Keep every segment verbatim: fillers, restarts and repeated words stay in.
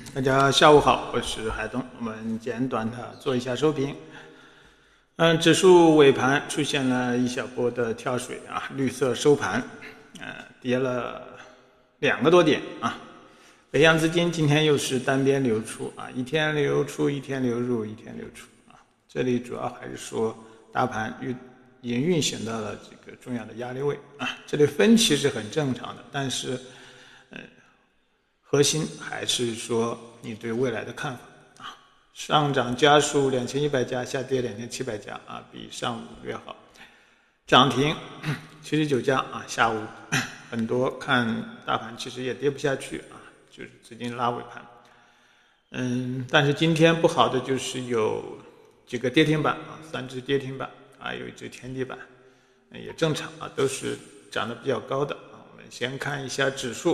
大家下午好，我是海东。我们简短的做一下收评。嗯，指数尾盘出现了一小波的跳水啊，绿色收盘，呃，跌了两个多点啊。北向资金今天又是单边流出啊，一天流出，一天流入，一天流出啊。这里主要还是说大盘运已经运行到了这个重要的压力位啊，这里分歧是很正常的，但是呃。核心还是说你对未来的看法啊，上涨家数两千一百家，下跌两千七百家啊，比上午略好。涨停七十九家啊，下午很多看大盘其实也跌不下去啊，就是资金拉尾盘。嗯，但是今天不好的就是有几个跌停板啊，三只跌停板啊，有一只天地板，也正常啊，都是涨得比较高的啊。我们先看一下指数。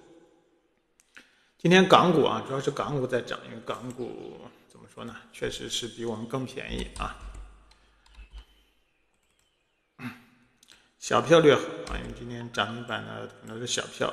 今天港股啊，主要是港股在涨，因为港股怎么说呢，确实是比我们更便宜啊。小票略好啊，因为今天涨停板呢可能是小票，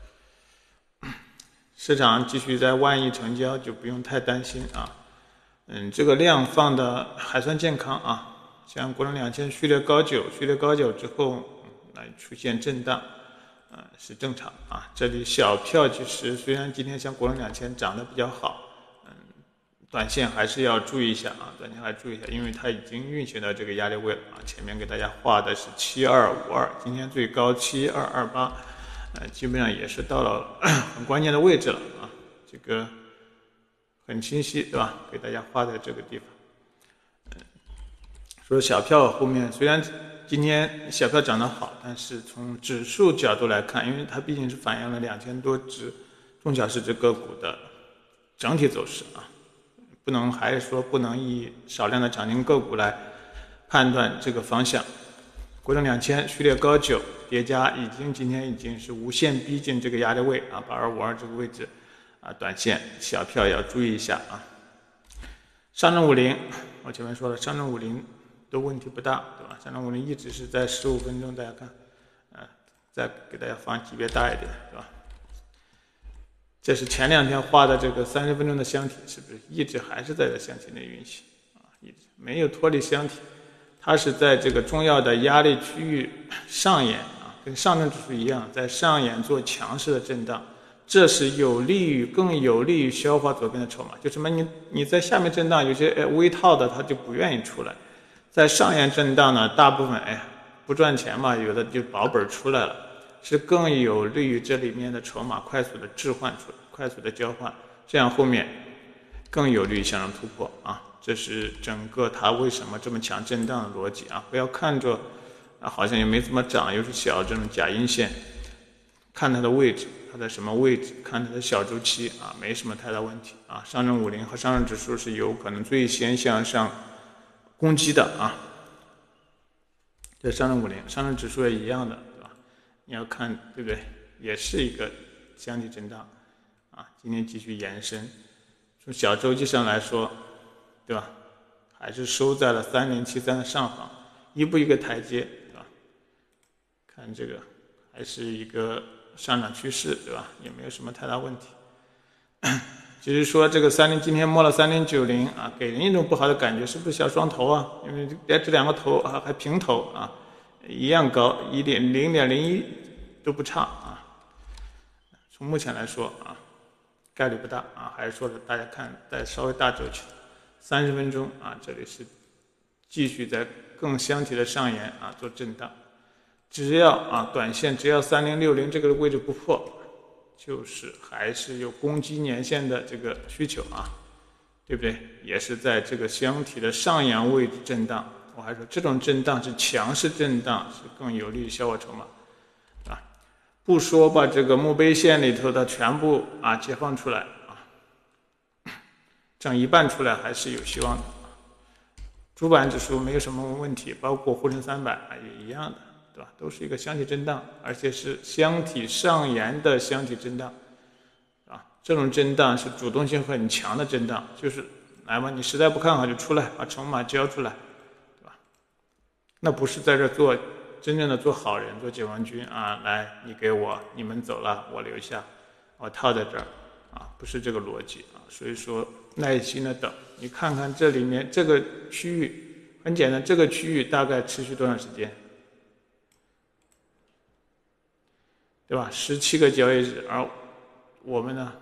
市场继续在万亿成交，就不用太担心啊。嗯，这个量放的还算健康啊，像国证两千序列高九，序列高九之后来出现震荡。呃，是正常啊。这里小票其实虽然今天像国证两千涨得比较好，嗯，短线还是要注意一下啊，短线还注意一下，因为它已经运行到这个压力位了啊。前面给大家画的是七二五二，今天最高七二二八，呃，基本上也是到了很关键的位置了啊，这个很清晰，对吧？给大家画在这个地方。嗯，说小票后面虽然今天小票涨得好，但是从指数角度来看，因为它毕竟是反映了两千多只中小市值个股的整体走势啊，不能还是说不能以少量的涨停个股来判断这个方向。国证两千序列高九叠加已经今天已经是无限逼近这个压力位啊，八二五二这个位置啊，短线小票要注意一下啊。上证五零，我前面说了，上证五零都问题不大，对吧？上证五零一直是在十五分钟，大家看，呃，再给大家放级别大一点，对吧？这是前两天画的这个三十分钟的箱体，是不是一直还是在这箱体内运行啊？一直没有脱离箱体，它是在这个重要的压力区域上沿啊，跟上证指数一样，在上沿做强势的震荡。这是有利于更有利于消化左边的筹码，就什么你你在下面震荡，有些微套的它就不愿意出来。在上沿震荡呢，大部分哎不赚钱嘛，有的就保本出来了，是更有利于这里面的筹码快速的置换出来，快速的交换，这样后面更有利于向上突破啊。这是整个它为什么这么强震荡的逻辑啊！不要看着啊好像也没怎么涨，又是小这种假阴线，看它的位置，它在什么位置，看它的小周期啊，没什么太大问题啊。上证五零和上证指数是有可能最先向上攻击的啊，这上证五零，上证指数也一样的，对吧？你要看，对不对？也是一个箱体震荡啊，今天继续延伸。从小周期上来说，对吧？还是收在了三零七三的上方，一步一个台阶，对吧？看这个还是一个上涨趋势，对吧？也没有什么太大问题。只是说这个三零今天摸了三零九零啊，给人一种不好的感觉，是不是小双头啊？因为这两个头啊还平头啊，一样高，一点零点零一都不差啊。从目前来说啊，概率不大啊，还是说的大家看在稍微大周期，三十分钟啊，这里是继续在更箱体的上沿啊做震荡，只要啊短线只要三零六零这个位置不破。就是还是有攻击年线的这个需求啊，对不对？也是在这个箱体的上沿位置震荡。我还说这种震荡是强势震荡，是更有利于消化筹码，啊，不说把这个墓碑线里头的全部啊解放出来啊，整一半出来还是有希望的。主板指数没有什么问题，包括沪深三百啊也一样的。对吧？都是一个箱体震荡，而且是箱体上沿的箱体震荡，啊，这种震荡是主动性很强的震荡，就是来吧，你实在不看好就出来，把筹码交出来，对吧？那不是在这做真正的做好人，做解放军啊，来，你给我，你们走了，我留下，我套在这儿， 啊，不是这个逻辑啊。所以说耐心的等，你看看这里面这个区域很简单，这个区域大概持续多长时间？对吧？十七个交易日，而我们呢，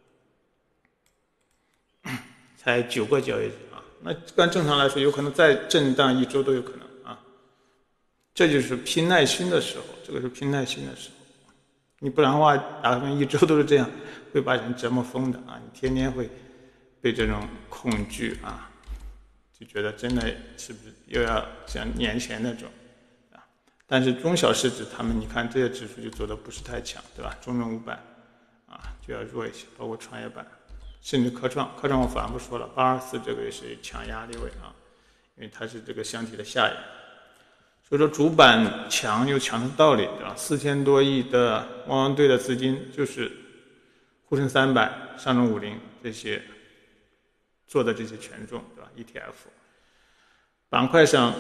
才九个交易日啊。那按正常来说，有可能再震荡一周都有可能啊。这就是拼耐心的时候，这个是拼耐心的时候。你不然的话，打算一周都是这样，会把人折磨疯的啊！你天天会被这种恐惧啊，就觉得真的是不是又要像年前那种。但是中小市值他们，你看这些指数就走的不是太强，对吧？中证五百啊就要弱一些，包括创业板，甚至科创，科创我反复说了，八二四这个也是强压力位啊，因为它是这个箱体的下沿。所以说主板强有强的道理，对吧？四千多亿的汪汪队的资金就是沪深三百、上证五零这些做的这些权重，对吧 ？E T F 板块上。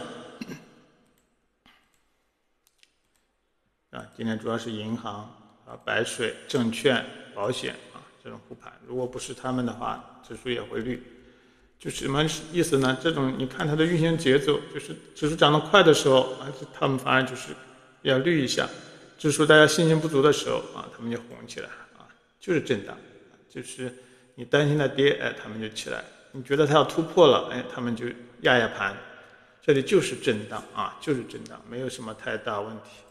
啊，今天主要是银行啊、白水、证券、保险啊这种护盘。如果不是他们的话，指数也会绿。就什么意思呢？这种你看它的运行节奏，就是指数涨得快的时候啊，他们反而就是要绿一下；指数大家信心不足的时候啊，他们就红起来啊，就是震荡。就是你担心它跌，哎，他们就起来；你觉得它要突破了，哎，他们就压压盘。这里就是震荡啊，就是震荡，没有什么太大问题。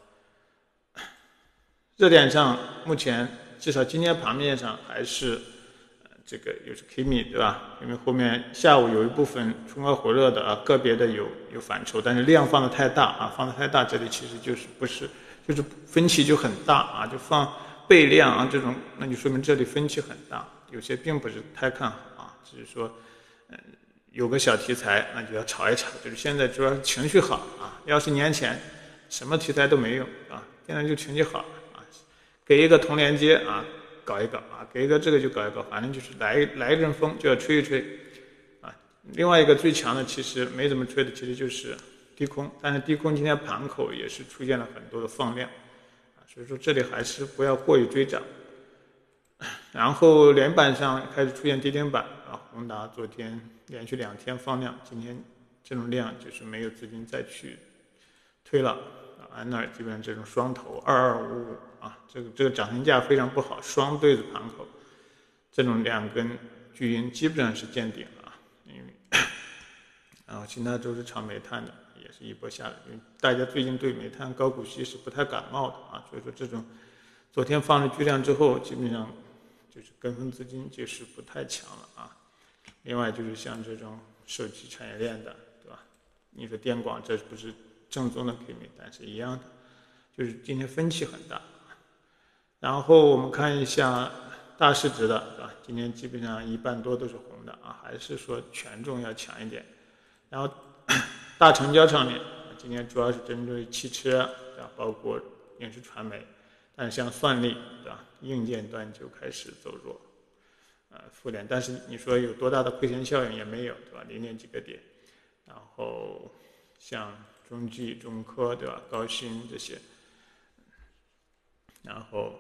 热点上，目前至少今天盘面上还是，呃，这个又是 K M I 对吧？因为后面下午有一部分冲高回热的啊，个别的有有反抽，但是量放的太大啊，放的太大，这里其实就是不是就是分歧就很大啊，就放倍量啊这种，那就说明这里分歧很大，有些并不是太看好啊，只是说，嗯、呃，有个小题材，那就要炒一炒，就是现在主要是情绪好啊，要是年前什么题材都没用啊，现在就情绪好。给一个同连接啊，搞一搞啊，给一个这个就搞一搞，反正就是来来一阵风就要吹一吹啊。另外一个最强的其实没怎么吹的，其实就是低空，但是低空今天盘口也是出现了很多的放量啊，所以说这里还是不要过于追涨。然后连板上开始出现跌停板啊，宏达昨天连续两天放量，今天这种量就是没有资金再去推了。安那基本上这种双头二二五五啊，这个这个涨停价非常不好，双对子盘口，这种两根巨阴基本上是见顶了啊。因为然后其他都是炒煤炭的，也是一波下来，因为大家最近对煤炭高股息是不太感冒的啊，所以说这种昨天放了巨量之后，基本上就是跟风资金就是不太强了啊。另外就是像这种手机产业链的，对吧？你说电广这不是正宗的 K M I， 但是一样的，就是今天分歧很大。然后我们看一下大市值的，对吧？今天基本上一半多都是红的啊，还是说权重要强一点。然后大成交上面，今天主要是针对汽车，对吧？包括影视传媒，但是像算力，对吧？硬件端就开始走弱，呃，负点。但是你说有多大的亏钱效应也没有，对吧？零点几个点。然后像中技、中科，对吧？高新这些，然后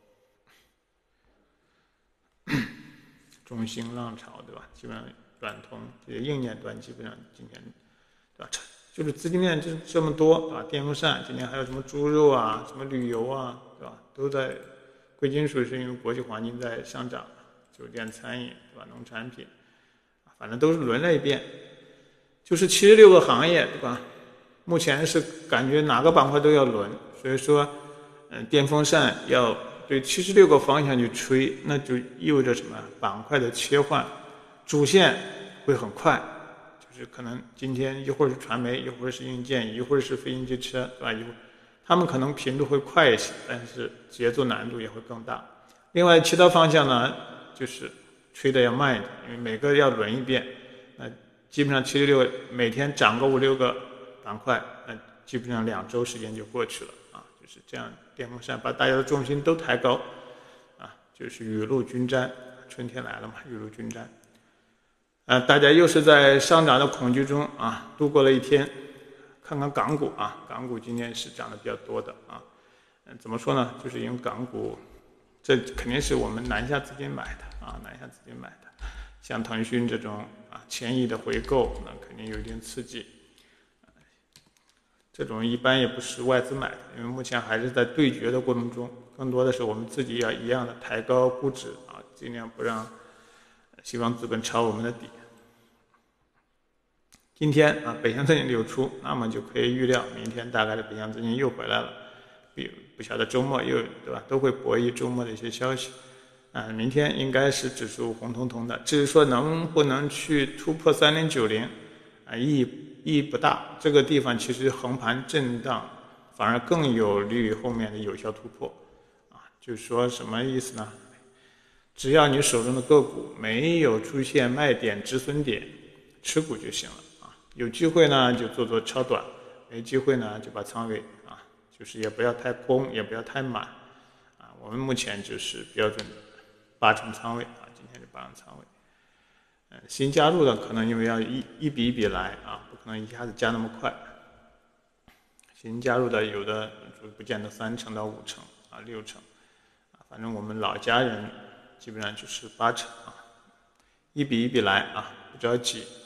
中兴、浪潮，对吧？基本上软通这些硬件端基本上今天，对吧？就是资金链就这么多，对吧？电风扇今天还有什么猪肉啊、什么旅游啊，对吧？都在。贵金属是因为国际黄金在上涨，酒店、餐饮，对吧？农产品，反正都是轮了一遍。就是七十六个行业，对吧？目前是感觉哪个板块都要轮，所以说，嗯，电风扇要对七十六个方向去吹，那就意味着什么？板块的切换，主线会很快，就是可能今天一会儿是传媒，一会儿是硬件，一会儿是飞行机车，对吧？一会儿他们可能频度会快一些，但是节奏难度也会更大。另外，其他方向呢，就是吹的要慢一点，因为每个要轮一遍，那。基本上七十六每天涨个五六个板块，那基本上两周时间就过去了啊，就是这样，电风扇把大家的重心都抬高，啊，就是雨露均沾，春天来了嘛，雨露均沾，啊，大家又是在上涨的恐惧中啊度过了一天。看看港股啊，港股今天是涨得比较多的啊，嗯，怎么说呢？就是因为港股这肯定是我们南下资金买的啊，南下资金买的。像腾讯这种啊千亿的回购，那肯定有一定刺激。这种一般也不是外资买的，因为目前还是在对决的过程中，更多的是我们自己要一样的抬高估值啊，尽量不让西方资本抄我们的底。今天啊北向资金流出，那么就可以预料明天大概的北向资金又回来了，比不晓得周末又对吧，都会博弈周末的一些消息。啊，明天应该是指数红彤彤的，至于说能不能去突破三零九零，啊，意义意义不大。这个地方其实横盘震荡，反而更有利于后面的有效突破。啊，就是说什么意思呢？只要你手中的个股没有出现卖点、止损点，持股就行了啊。有机会呢就做做超短，没机会呢就把仓位啊，就是也不要太空，也不要太满。啊，我们目前就是标准的八成仓位啊，今天是八成仓位。嗯，新加入的可能因为要一一笔一笔来啊，不可能一下子加那么快。新加入的有的就不见得三成到五成啊，六成啊，反正我们老家人基本上就是八成啊，一笔一笔来啊，不着急。